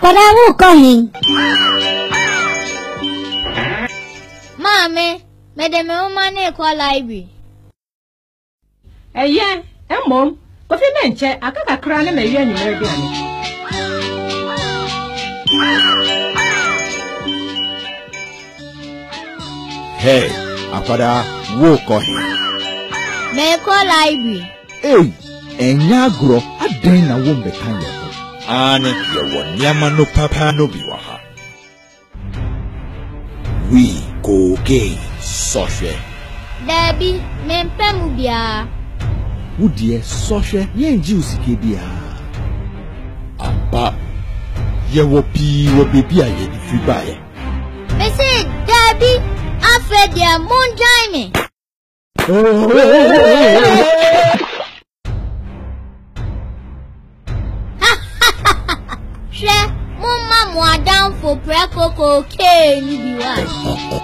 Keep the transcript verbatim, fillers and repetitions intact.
Akwadaa wo kɔ hin. Maame, me de me mama na ekɔ library. Eye, emom, kofi me nche aka kakra na me wi anyimere bi ane. Hey, Akwadaa wo kɔ hin. Me ekɔ library. Hey, enya agro adan na wo mbeka ye ho. Ane ye wo nyama no papa no bi wa ha. We go again, Sohwe. Debi, me mpemu bia. Wo die Sohwe ye nji usike bia. Amba ye wo pi wo bebi a ye ni fi bae. Me say Debi, afa dia mon join me. She, mama mo adan for preko cocaine ni bi wa.